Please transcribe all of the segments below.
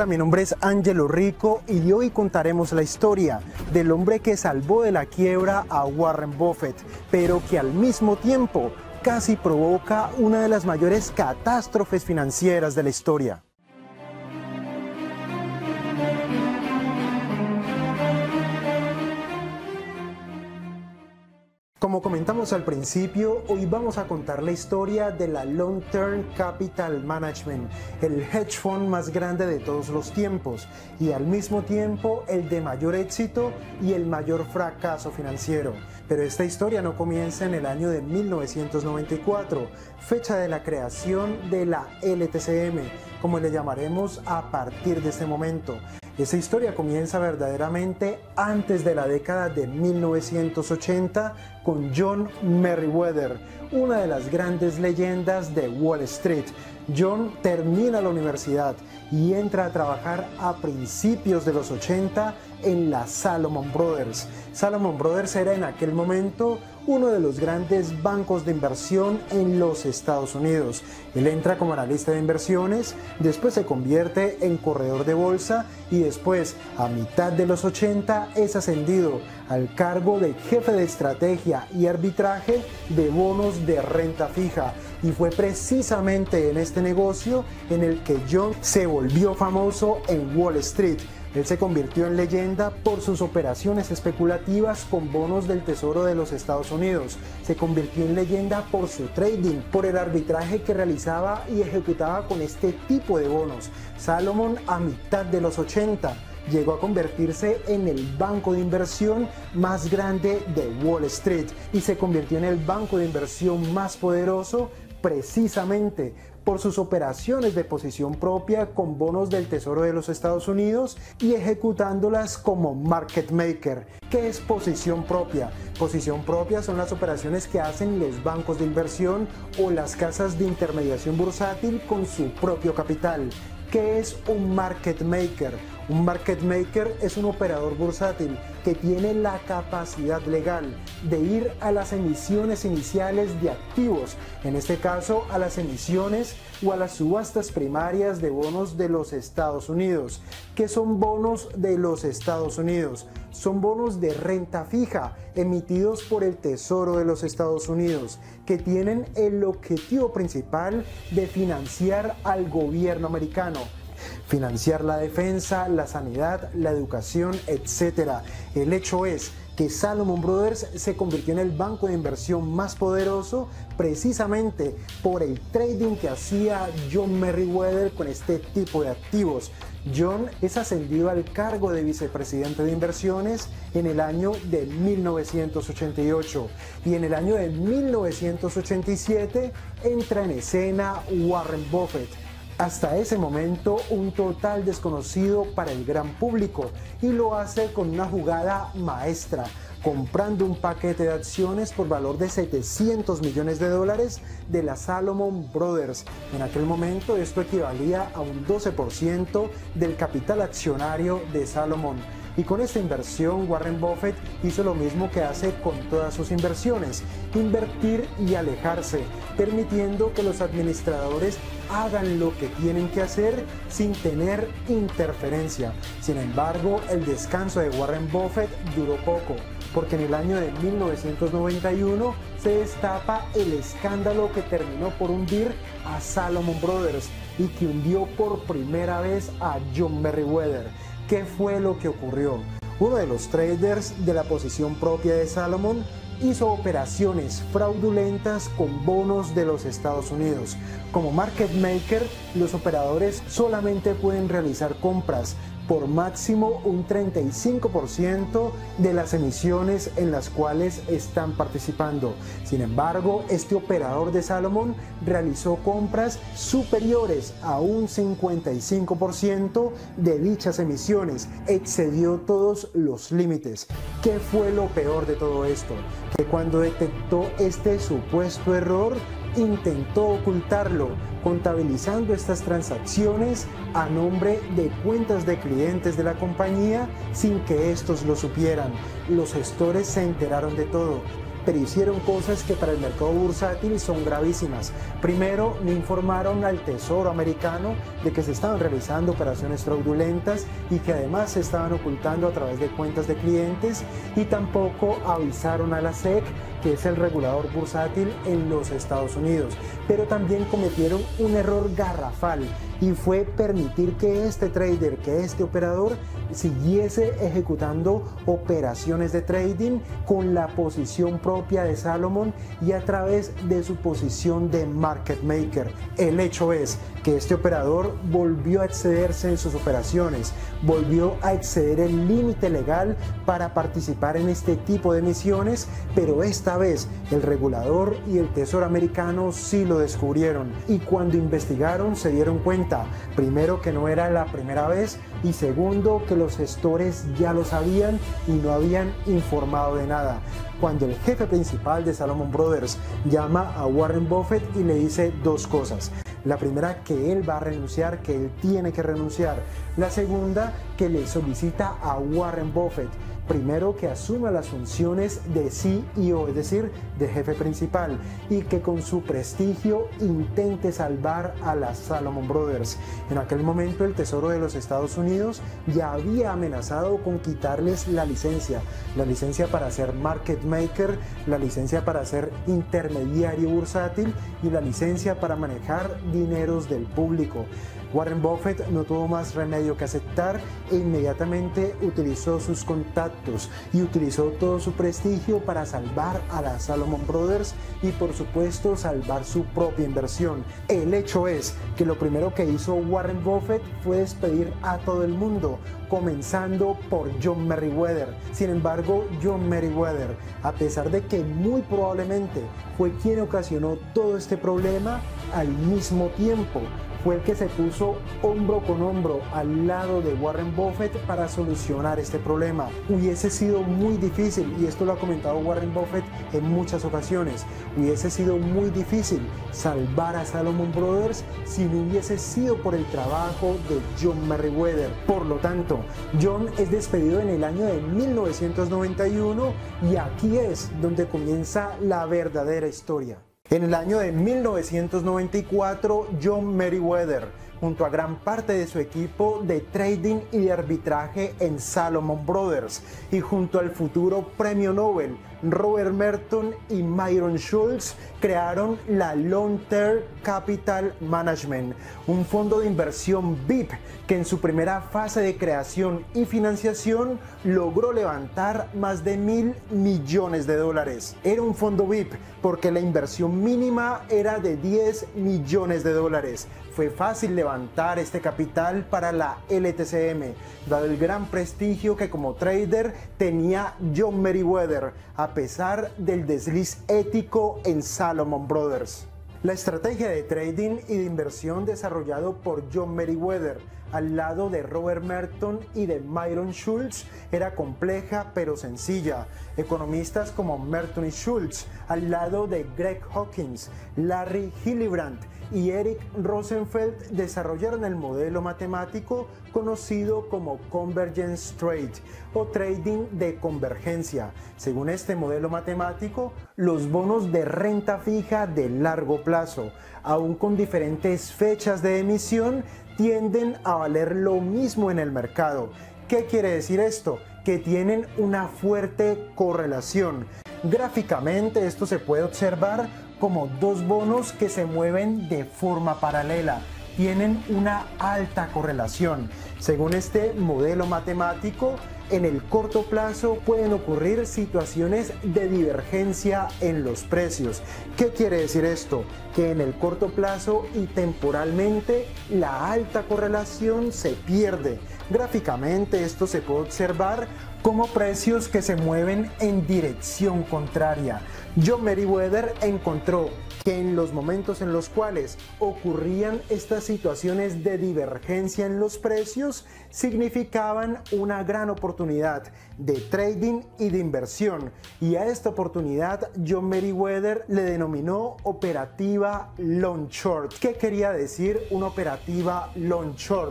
Hola, mi nombre es Ángelo Rico y hoy contaremos la historia del hombre que salvó de la quiebra a Warren Buffett, pero que al mismo tiempo casi provoca una de las mayores catástrofes financieras de la historia. Como comentamos al principio, hoy vamos a contar la historia de la Long Term Capital Management, el hedge fund más grande de todos los tiempos y al mismo tiempo el de mayor éxito y el mayor fracaso financiero. Pero esta historia no comienza en el año de 1994, fecha de la creación de la LTCM, como le llamaremos a partir de este momento. Esta historia comienza verdaderamente antes de la década de 1980 con John Meriwether, una de las grandes leyendas de Wall Street. John termina la universidad y entra a trabajar a principios de los 80 en la Salomon Brothers. Salomon Brothers era en aquel momento uno de los grandes bancos de inversión en los Estados Unidos. Él entra como analista de inversiones, después se convierte en corredor de bolsa y después, a mitad de los 80, es ascendido al cargo de jefe de estrategia y arbitraje de bonos de renta fija. Y fue precisamente en este negocio en el que John se volvió famoso en Wall Street. Él se convirtió en leyenda por sus operaciones especulativas con bonos del Tesoro de los Estados Unidos. Se convirtió en leyenda por su trading, por el arbitraje que realizaba y ejecutaba con este tipo de bonos. Salomon, a mitad de los 80, llegó a convertirse en el banco de inversión más grande de Wall Street y se convirtió en el banco de inversión más poderoso precisamente por sus operaciones de posición propia con bonos del Tesoro de los Estados Unidos y ejecutándolas como market maker. ¿Qué es posición propia? Posición propia son las operaciones que hacen los bancos de inversión o las casas de intermediación bursátil con su propio capital. ¿Qué es un market maker? Un market maker es un operador bursátil que tiene la capacidad legal de ir a las emisiones iniciales de activos, en este caso a las emisiones o a las subastas primarias de bonos de los Estados Unidos. ¿Qué son bonos de los Estados Unidos? Son bonos de renta fija emitidos por el Tesoro de los Estados Unidos que tienen el objetivo principal de financiar al gobierno americano. Financiar la defensa, la sanidad, la educación, etc. El hecho es que Salomon Brothers se convirtió en el banco de inversión más poderoso precisamente por el trading que hacía John Meriwether con este tipo de activos. John es ascendido al cargo de vicepresidente de inversiones en el año de 1988 y en el año de 1987 entra en escena Warren Buffett. Hasta ese momento un total desconocido para el gran público y lo hace con una jugada maestra, comprando un paquete de acciones por valor de $700 millones de la Salomon Brothers. En aquel momento esto equivalía a un 12% del capital accionario de Salomon. Y con esta inversión Warren Buffett hizo lo mismo que hace con todas sus inversiones, invertir y alejarse, permitiendo que los administradores hagan lo que tienen que hacer sin tener interferencia. Sin embargo, el descanso de Warren Buffett duró poco, porque en el año de 1991 se destapa el escándalo que terminó por hundir a Salomon Brothers y que hundió por primera vez a John Meriwether. ¿Qué fue lo que ocurrió? Uno de los traders de la posición propia de Salomon hizo operaciones fraudulentas con bonos de los Estados Unidos. Como market maker, los operadores solamente pueden realizar compras por máximo un 35% de las emisiones en las cuales están participando. Sin embargo, este operador de Salomon realizó compras superiores a un 55% de dichas emisiones, excedió todos los límites. ¿Qué fue lo peor de todo esto? Que cuando detectó este supuesto error, intentó ocultarlo, contabilizando estas transacciones a nombre de cuentas de clientes de la compañía sin que estos lo supieran. Los gestores se enteraron de todo pero hicieron cosas que para el mercado bursátil son gravísimas. Primero, no informaron al Tesoro americano de que se estaban realizando operaciones fraudulentas y que además se estaban ocultando a través de cuentas de clientes, y tampoco avisaron a la SEC, que es el regulador bursátil en los Estados Unidos. Pero también cometieron un error garrafal, y fue permitir que este trader, que este operador, siguiese ejecutando operaciones de trading con la posición propia de Salomon y a través de su posición de market maker. El hecho es que este operador volvió a excederse en sus operaciones, volvió a exceder el límite legal para participar en este tipo de emisiones, pero esta vez el regulador y el Tesoro americano sí lo descubrieron, y cuando investigaron se dieron cuenta, primero, que no era la primera vez, y segundo, que los gestores ya lo sabían y no habían informado de nada. Cuando el jefe principal de Salomon Brothers llama a Warren Buffett y le dice dos cosas: la primera, que él va a renunciar, que él tiene que renunciar; la segunda, que le solicita a Warren Buffett, primero, que asuma las funciones de CEO, es decir, de jefe principal, y que con su prestigio intente salvar a las Salomon Brothers. En aquel momento el Tesoro de los Estados Unidos ya había amenazado con quitarles la licencia para ser market maker, la licencia para ser intermediario bursátil y la licencia para manejar dineros del público. Warren Buffett no tuvo más remedio que aceptar e inmediatamente utilizó sus contactos y utilizó todo su prestigio para salvar a las Salomon Brothers y, por supuesto, salvar su propia inversión. El hecho es que lo primero que hizo Warren Buffett fue despedir a todo el mundo, comenzando por John Meriwether. Sin embargo, John Meriwether, a pesar de que muy probablemente fue quien ocasionó todo este problema, al mismo tiempo fue el que se puso hombro con hombro al lado de Warren Buffett para solucionar este problema. Hubiese sido muy difícil, y esto lo ha comentado Warren Buffett en muchas ocasiones, hubiese sido muy difícil salvar a Salomon Brothers si no hubiese sido por el trabajo de John Meriwether. Por lo tanto, John es despedido en el año de 1991 y aquí es donde comienza la verdadera historia. En el año de 1994, John Meriwether, junto a gran parte de su equipo de trading y de arbitraje en Salomon Brothers, y junto al futuro premio Nobel Robert Merton y Myron Schultz, crearon la Long Term Capital Management, un fondo de inversión VIP que en su primera fase de creación y financiación logró levantar más de $1.000 millones. Era un fondo VIP porque la inversión mínima era de $10 millones. Fue fácil levantar este capital para la LTCM, dado el gran prestigio que como trader tenía John Meriwether, a pesar del desliz ético en Salomon Brothers. La estrategia de trading y de inversión desarrollado por John Meriwether al lado de Robert Merton y de Myron Schultz era compleja pero sencilla. Economistas como Merton y Schultz, al lado de Greg Hawkins, Larry Hillebrand y Eric Rosenfeld, desarrollaron el modelo matemático conocido como Convergence Trade o trading de convergencia. Según este modelo matemático, los bonos de renta fija de largo plazo, aún con diferentes fechas de emisión, tienden a valer lo mismo en el mercado. ¿Qué quiere decir esto? Que tienen una fuerte correlación. Gráficamente esto se puede observar como dos bonos que se mueven de forma paralela. Tienen una alta correlación. Según este modelo matemático, en el corto plazo pueden ocurrir situaciones de divergencia en los precios. ¿Qué quiere decir esto? Que en el corto plazo y temporalmente la alta correlación se pierde. Gráficamente esto se puede observar como precios que se mueven en dirección contraria. John Meriwether encontró que en los momentos en los cuales ocurrían estas situaciones de divergencia en los precios, significaban una gran oportunidad de trading y de inversión, y a esta oportunidad John Meriwether le denominó operativa long short. ¿Qué quería decir una operativa long short?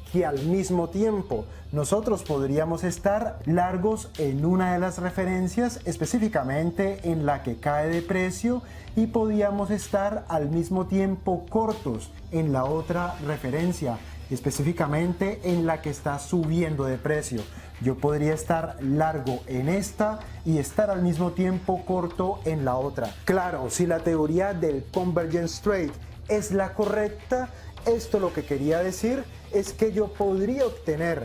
que al mismo tiempo nosotros podríamos estar largos en una de las referencias, específicamente en la que cae de precio, y podríamos estar al mismo tiempo cortos en la otra referencia, específicamente en la que está subiendo de precio. Yo podría estar largo en esta y estar al mismo tiempo corto en la otra. Claro, si la teoría del Convergence Trade es la correcta, esto lo que quería decir es que yo podría obtener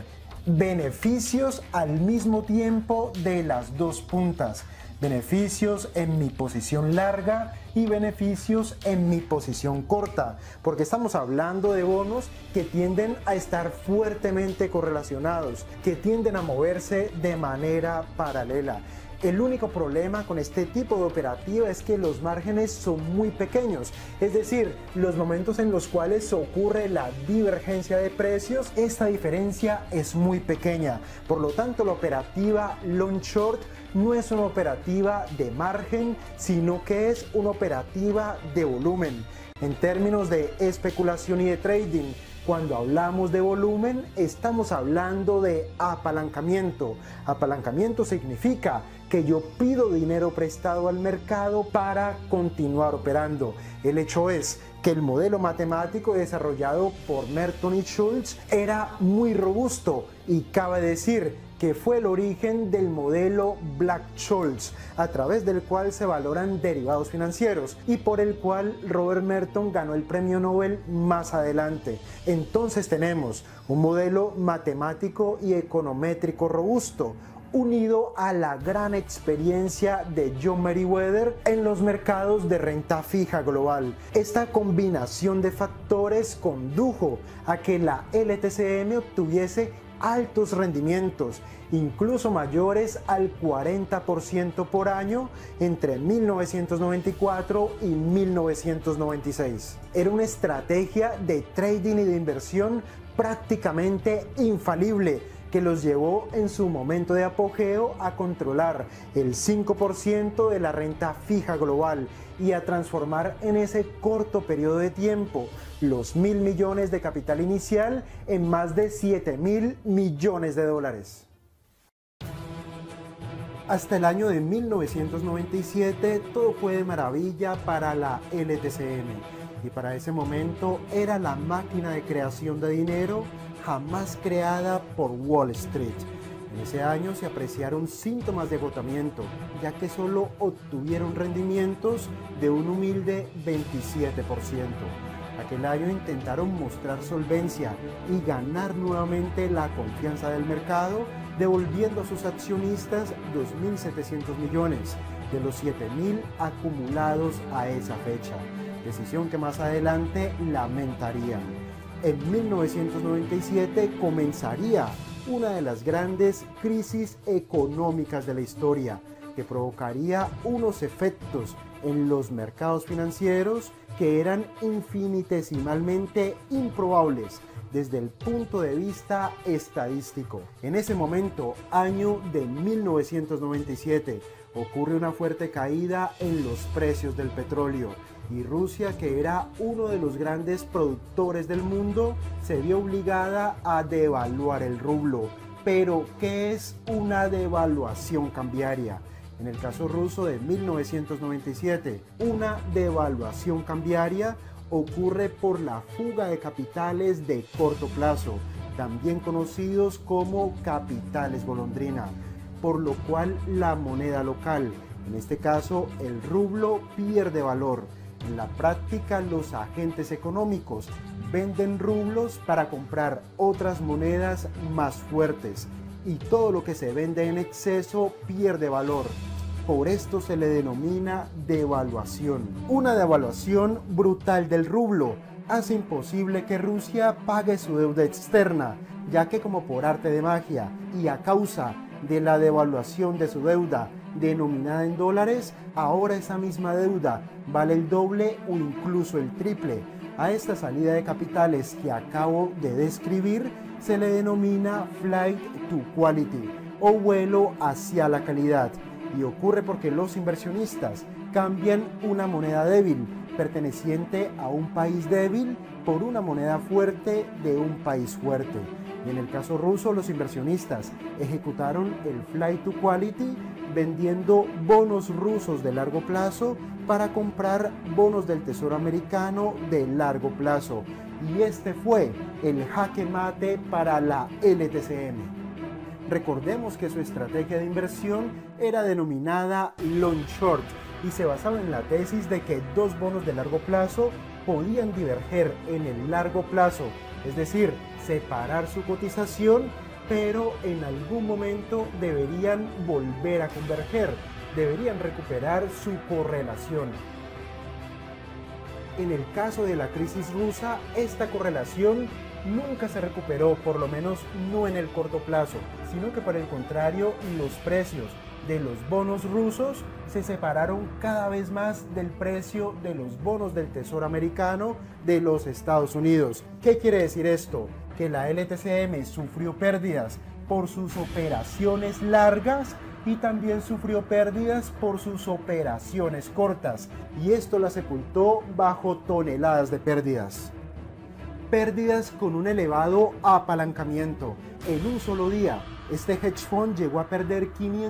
beneficios al mismo tiempo de las dos puntas. Beneficios en mi posición larga y beneficios en mi posición corta, porque estamos hablando de bonos que tienden a estar fuertemente correlacionados, que tienden a moverse de manera paralela. El único problema con este tipo de operativa es que los márgenes son muy pequeños, es decir, los momentos en los cuales ocurre la divergencia de precios, esta diferencia es muy pequeña. Por lo tanto, la operativa long short no es una operativa de margen, sino que es una operativa de volumen. En términos de especulación y de trading, cuando hablamos de volumen, estamos hablando de apalancamiento. Apalancamiento significa que yo pido dinero prestado al mercado para continuar operando. El hecho es que el modelo matemático desarrollado por Merton y Schultz era muy robusto y cabe decir que fue el origen del modelo Black-Scholes, a través del cual se valoran derivados financieros y por el cual Robert Merton ganó el premio Nobel más adelante. Entonces tenemos un modelo matemático y econométrico robusto, unido a la gran experiencia de John Meriwether en los mercados de renta fija global. Esta combinación de factores condujo a que la LTCM obtuviese altos rendimientos, incluso mayores al 40% por año entre 1994 y 1996. Era una estrategia de trading y de inversión prácticamente infalible, que los llevó en su momento de apogeo a controlar el 5% de la renta fija global y a transformar en ese corto periodo de tiempo los 1.000 millones de capital inicial en más de 7.000 millones de dólares. Hasta el año de 1997 todo fue de maravilla para la LTCM y para ese momento era la máquina de creación de dinero jamás creada por Wall Street. En ese año se apreciaron síntomas de agotamiento, ya que solo obtuvieron rendimientos de un humilde 27%. Aquel año intentaron mostrar solvencia y ganar nuevamente la confianza del mercado, devolviendo a sus accionistas 2.700 millones de los 7.000 acumulados a esa fecha, decisión que más adelante lamentarían. En 1997 comenzaría una de las grandes crisis económicas de la historia, que provocaría unos efectos en los mercados financieros que eran infinitesimalmente improbables desde el punto de vista estadístico. En ese momento, año de 1997, ocurre una fuerte caída en los precios del petróleo y Rusia, que era uno de los grandes productores del mundo, se vio obligada a devaluar el rublo. Pero, ¿qué es una devaluación cambiaria? En el caso ruso de 1997, una devaluación cambiaria ocurre por la fuga de capitales de corto plazo, también conocidos como capitales golondrina, por lo cual la moneda local, en este caso el rublo, pierde valor. En la práctica, los agentes económicos venden rublos para comprar otras monedas más fuertes y todo lo que se vende en exceso pierde valor. Por esto se le denomina devaluación. Una devaluación brutal del rublo hace imposible que Rusia pague su deuda externa, ya que como por arte de magia y a causa de la devaluación de su deuda denominada en dólares, ahora esa misma deuda vale el doble o incluso el triple. A esta salida de capitales que acabo de describir se le denomina flight to quality o vuelo hacia la calidad, y ocurre porque los inversionistas cambian una moneda débil, perteneciente a un país débil, por una moneda fuerte de un país fuerte. Y en el caso ruso, los inversionistas ejecutaron el Flight to Quality vendiendo bonos rusos de largo plazo para comprar bonos del Tesoro americano de largo plazo. Y este fue el jaque mate para la LTCM. Recordemos que su estrategia de inversión era denominada long short y se basaba en la tesis de que dos bonos de largo plazo podían diverger en el largo plazo, es decir, separar su cotización, pero en algún momento deberían volver a converger, deberían recuperar su correlación. En el caso de la crisis rusa, esta correlación nunca se recuperó, por lo menos no en el corto plazo, sino que por el contrario, los precios de los bonos rusos se separaron cada vez más del precio de los bonos del Tesoro americano de los Estados Unidos. ¿Qué quiere decir esto? Que la LTCM sufrió pérdidas por sus operaciones largas y también sufrió pérdidas por sus operaciones cortas, y esto la sepultó bajo toneladas de pérdidas. Pérdidas con un elevado apalancamiento. En un solo día, este hedge fund llegó a perder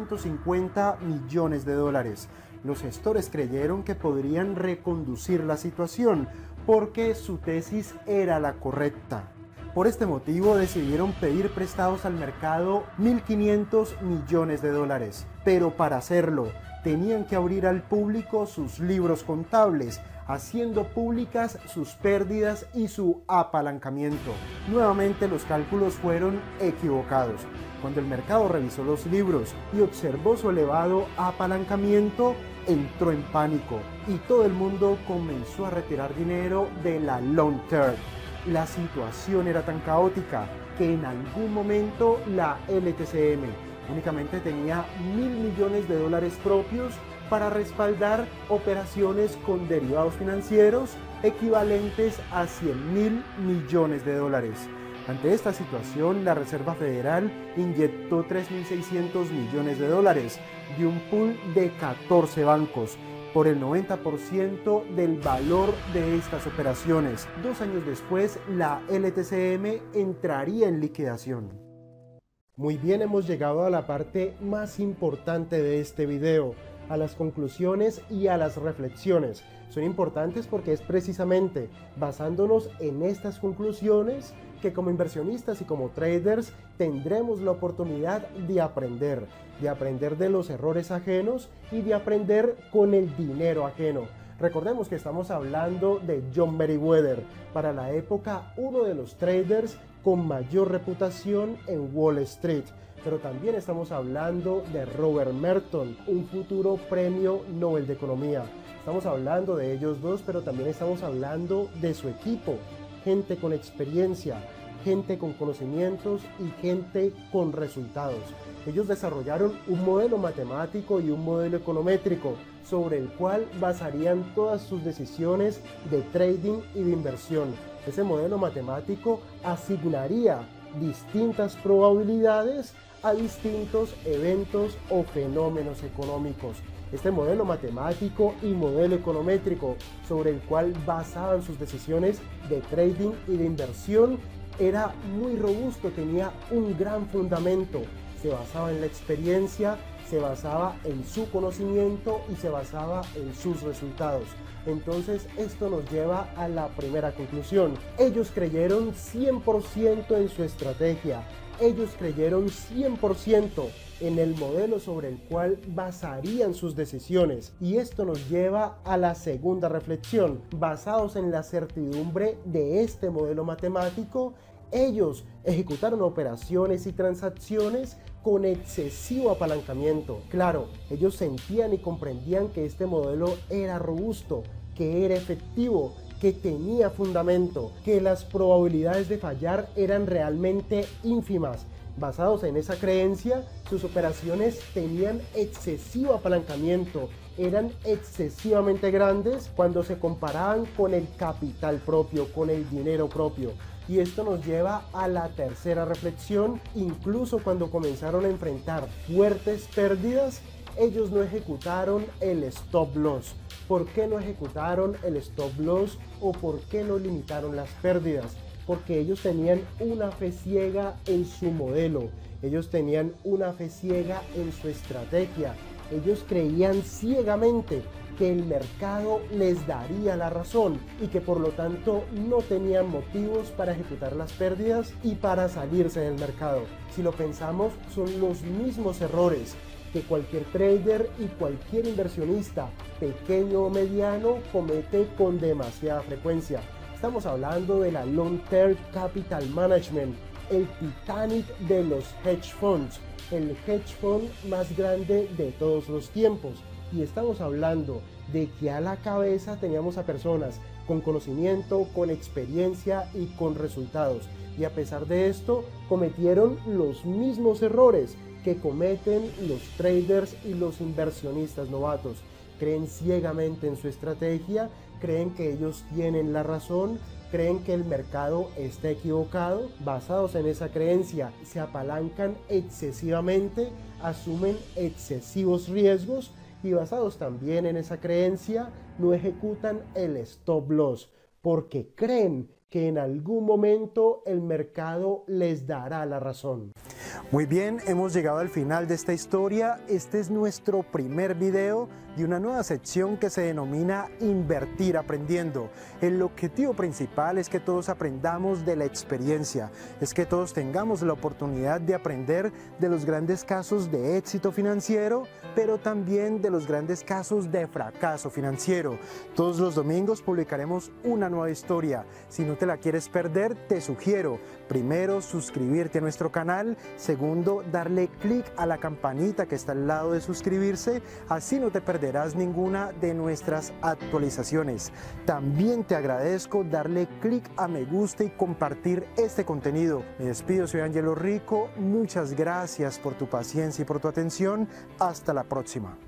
550 millones de dólares. Los gestores creyeron que podrían reconducir la situación porque su tesis era la correcta. Por este motivo decidieron pedir prestados al mercado 1.500 millones de dólares, pero para hacerlo tenían que abrir al público sus libros contables, haciendo públicas sus pérdidas y su apalancamiento. Nuevamente los cálculos fueron equivocados. Cuando el mercado revisó los libros y observó su elevado apalancamiento, entró en pánico y todo el mundo comenzó a retirar dinero de la long term. La situación era tan caótica que en algún momento la LTCM únicamente tenía 1.000 millones de dólares propios para respaldar operaciones con derivados financieros equivalentes a 100.000 millones de dólares. Ante esta situación, la Reserva Federal inyectó 3.600 millones de dólares de un pool de 14 bancos, por el 90% del valor de estas operaciones. 2 años después, la LTCM entraría en liquidación. Muy bien, hemos llegado a la parte más importante de este video, a las conclusiones y a las reflexiones. Son importantes porque es precisamente basándonos en estas conclusiones que como inversionistas y como traders tendremos la oportunidad de aprender de los errores ajenos y de aprender con el dinero ajeno. Recordemos que estamos hablando de John Meriwether, para la época uno de los traders con mayor reputación en Wall Street. Pero también estamos hablando de Robert Merton, un futuro premio Nobel de Economía. Estamos hablando de ellos dos, pero también estamos hablando de su equipo, gente con experiencia, gente con conocimientos y gente con resultados. Ellos desarrollaron un modelo matemático y un modelo econométrico sobre el cual basarían todas sus decisiones de trading y de inversión. Ese modelo matemático asignaría distintas probabilidades a distintos eventos o fenómenos económicos. Este modelo matemático y modelo econométrico sobre el cual basaban sus decisiones de trading y de inversión era muy robusto, tenía un gran fundamento, se basaba en la experiencia, se basaba en su conocimiento y se basaba en sus resultados. Entonces esto nos lleva a la primera conclusión. Ellos creyeron 100% en su estrategia. Ellos creyeron 100% en el modelo sobre el cual basarían sus decisiones. Y esto nos lleva a la segunda reflexión. Basados en la certidumbre de este modelo matemático, ellos ejecutaron operaciones y transacciones con excesivo apalancamiento. Claro, ellos sentían y comprendían que este modelo era robusto, que era efectivo, que tenía fundamento, que las probabilidades de fallar eran realmente ínfimas. Basados en esa creencia, sus operaciones tenían excesivo apalancamiento, eran excesivamente grandes cuando se comparaban con el capital propio, con el dinero propio. Y esto nos lleva a la tercera reflexión. Incluso cuando comenzaron a enfrentar fuertes pérdidas, ellos no ejecutaron el stop loss. ¿Por qué no ejecutaron el stop loss o por qué no limitaron las pérdidas? Porque ellos tenían una fe ciega en su modelo, ellos tenían una fe ciega en su estrategia, ellos creían ciegamente que el mercado les daría la razón y que por lo tanto no tenían motivos para ejecutar las pérdidas y para salirse del mercado. Si lo pensamos, son los mismos errores que cualquier trader y cualquier inversionista, pequeño o mediano, comete con demasiada frecuencia. Estamos hablando de la Long Term Capital Management, el Titanic de los hedge funds, el hedge fund más grande de todos los tiempos. Y estamos hablando de que a la cabeza teníamos a personas con conocimiento, con experiencia y con resultados. Y a pesar de esto, cometieron los mismos errores que cometen los traders y los inversionistas novatos. Creen ciegamente en su estrategia, creen que ellos tienen la razón, creen que el mercado está equivocado. Basados en esa creencia, se apalancan excesivamente, asumen excesivos riesgos y basados también en esa creencia, no ejecutan el stop loss porque creen que en algún momento el mercado les dará la razón. Muy bien, hemos llegado al final de esta historia. Este es nuestro primer video de una nueva sección que se denomina Invertir Aprendiendo. El objetivo principal es que todos aprendamos de la experiencia, es que todos tengamos la oportunidad de aprender de los grandes casos de éxito financiero, pero también de los grandes casos de fracaso financiero. Todos los domingos publicaremos una nueva historia. Si no te la quieres perder, te sugiero, primero, suscribirte a nuestro canal, segundo, darle clic a la campanita que está al lado de suscribirse, así no te perderás ninguna de nuestras actualizaciones. También te agradezco darle clic a me gusta y compartir este contenido. Me despido, soy Angelo Rico, muchas gracias por tu paciencia y por tu atención, hasta la próxima.